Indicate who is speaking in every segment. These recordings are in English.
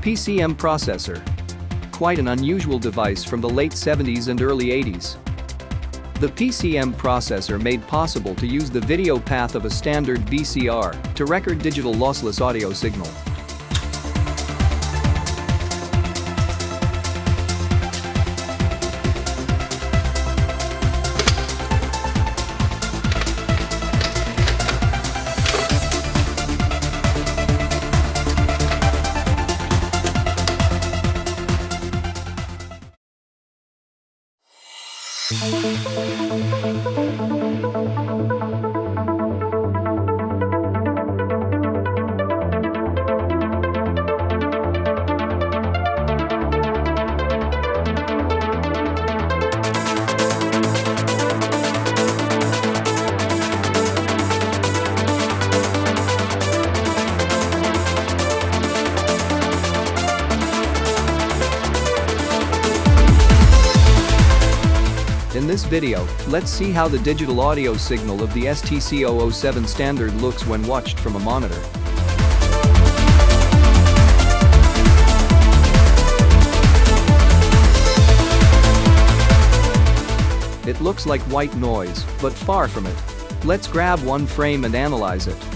Speaker 1: PCM processor. Quite an unusual device from the late 70s and early 80s. The PCM processor made possible to use the video path of a standard VCR to record digital lossless audio signal. In this video, let's see how the digital audio signal of the STC-007 standard looks when watched from a monitor. It looks like white noise, but far from it. Let's grab one frame and analyze it.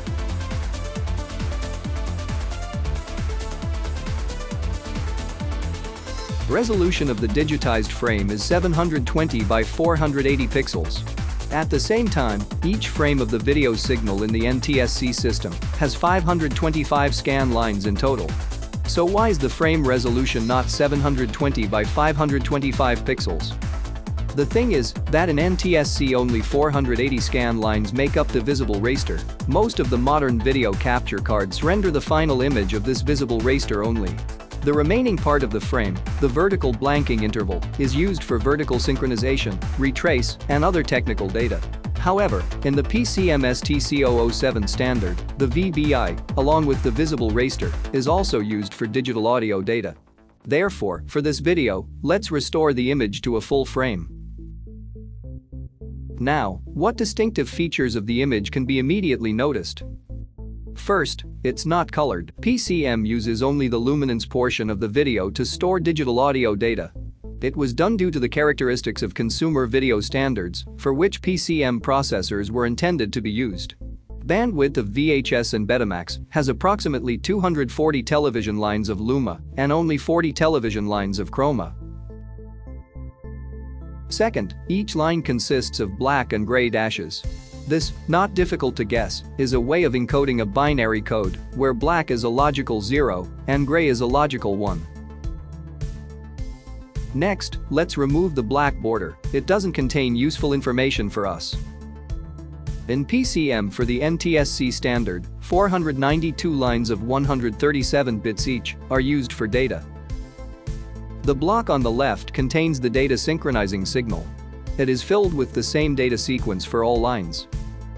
Speaker 1: Resolution of the digitized frame is 720 by 480 pixels. At the same time, each frame of the video signal in the NTSC system has 525 scan lines in total. So why is the frame resolution not 720 by 525 pixels? The thing is that in NTSC only 480 scan lines make up the visible raster. Most of the modern video capture cards render the final image of this visible raster only. The remaining part of the frame, the vertical blanking interval, is used for vertical synchronization, retrace, and other technical data. However, in the PCM STC-007 standard, the VBI, along with the visible raster, is also used for digital audio data. Therefore, for this video, let's restore the image to a full frame. Now, what distinctive features of the image can be immediately noticed? First, it's not colored. PCM uses only the luminance portion of the video to store digital audio data. It was done due to the characteristics of consumer video standards, for which PCM processors were intended to be used. Bandwidth of VHS and Betamax has approximately 240 television lines of luma and only 40 television lines of chroma. Second, each line consists of black and gray dashes. This, not difficult to guess, is a way of encoding a binary code, where black is a logical 0 and gray is a logical 1. Next, let's remove the black border. It doesn't contain useful information for us. In PCM for the NTSC standard, 492 lines of 137 bits each are used for data. The block on the left contains the data synchronizing signal. It is filled with the same data sequence for all lines.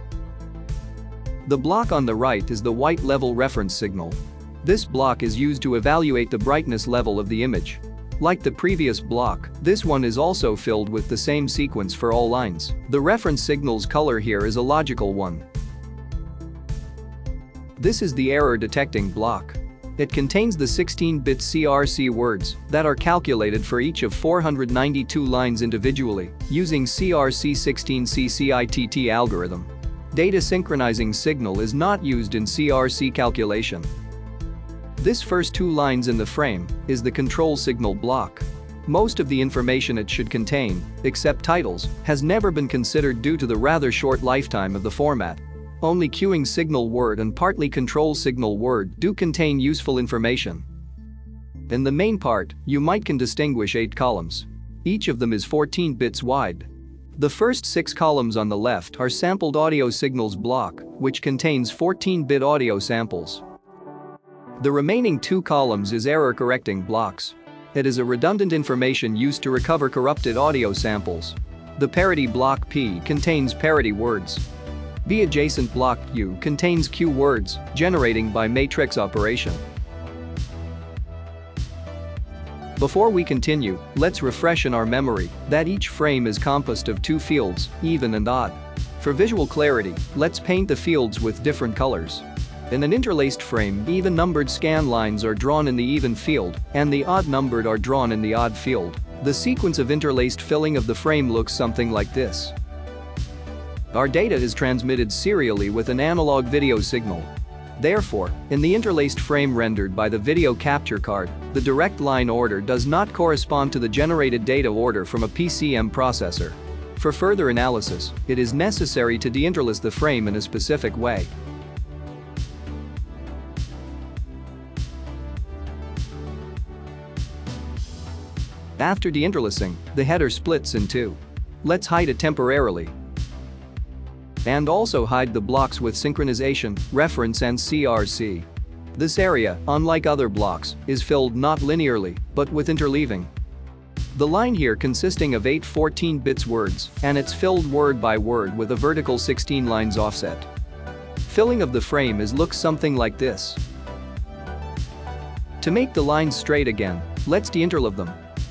Speaker 1: The block on the right is the white level reference signal. This block is used to evaluate the brightness level of the image. Like the previous block, this one is also filled with the same sequence for all lines. The reference signal's color here is a logical one. This is the error detecting block. It contains the 16-bit CRC words that are calculated for each of 492 lines individually using CRC16C-CITT algorithm. Data synchronizing signal is not used in CRC calculation. This first two lines in the frame is the control signal block. Most of the information it should contain, except titles, has never been considered due to the rather short lifetime of the format. Only queuing signal word and partly control signal word do contain useful information. In the main part, you can distinguish 8 columns. Each of them is 14 bits wide. The first 6 columns on the left are sampled audio signals block, which contains 14-bit audio samples. The remaining 2 columns is error correcting blocks. It is a redundant information used to recover corrupted audio samples. The parity block P contains parity words. The adjacent block Q contains Q words, generating by matrix operation. Before we continue, let's refresh in our memory that each frame is composed of 2 fields, even and odd. For visual clarity, let's paint the fields with different colors. In an interlaced frame, even-numbered scan lines are drawn in the even field, and the odd-numbered are drawn in the odd field. The sequence of interlaced filling of the frame looks something like this. Our data is transmitted serially with an analog video signal. Therefore, in the interlaced frame rendered by the video capture card, the direct line order does not correspond to the generated data order from a PCM processor. For further analysis, it is necessary to deinterlace the frame in a specific way. After deinterlacing, the header splits in two. Let's hide it temporarily. And also hide the blocks with synchronization, reference and CRC. This area, unlike other blocks, is filled not linearly, but with interleaving. The line here consisting of 8 14-bits words, and it's filled word by word with a vertical 16 lines offset. Filling of the frame looks something like this. To make the lines straight again, let's deinterleave them.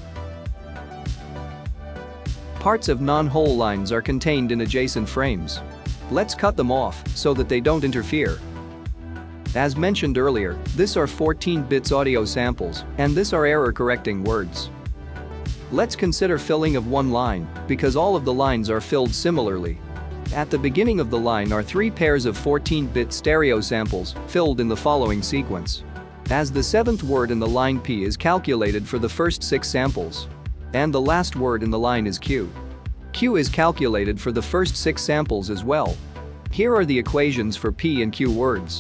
Speaker 1: Parts of non-whole lines are contained in adjacent frames. Let's cut them off so that they don't interfere. As mentioned earlier, this are 14 bits audio samples, and this are error-correcting words. Let's consider filling of one line, because all of the lines are filled similarly. At the beginning of the line are 3 pairs of 14-bit stereo samples, filled in the following sequence. As the 7th word in the line P is calculated for the first 6 samples. And the last word in the line is Q. Q is calculated for the first 6 samples as well. Here are the equations for P and Q words.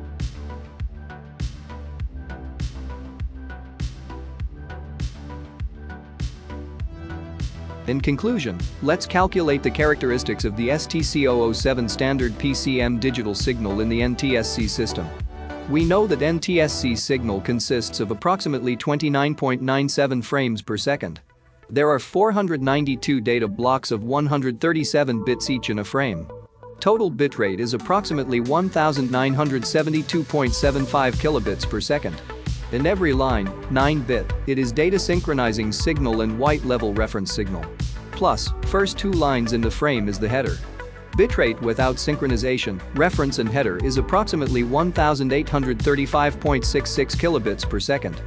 Speaker 1: In conclusion, let's calculate the characteristics of the STC-007 standard PCM digital signal in the NTSC system. We know that NTSC signal consists of approximately 29.97 frames per second. There are 492 data blocks of 137 bits each in a frame. Total bitrate is approximately 1972.75 kilobits per second. In every line, 9-bit, it is data synchronizing signal and white level reference signal. Plus, first 2 lines in the frame is the header. Bitrate without synchronization, reference and header is approximately 1835.66 kilobits per second.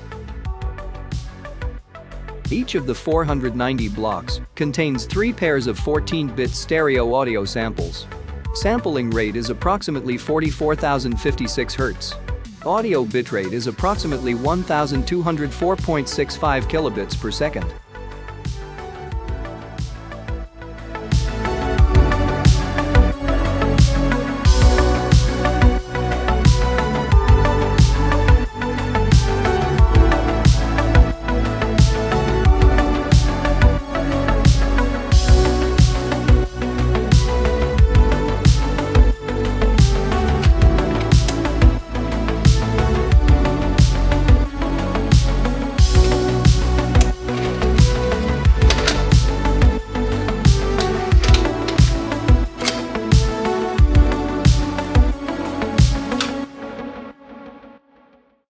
Speaker 1: Each of the 490 blocks contains 3 pairs of 14-bit stereo audio samples. Sampling rate is approximately 44,056 Hz. Audio bitrate is approximately 1204.65 kilobits per second.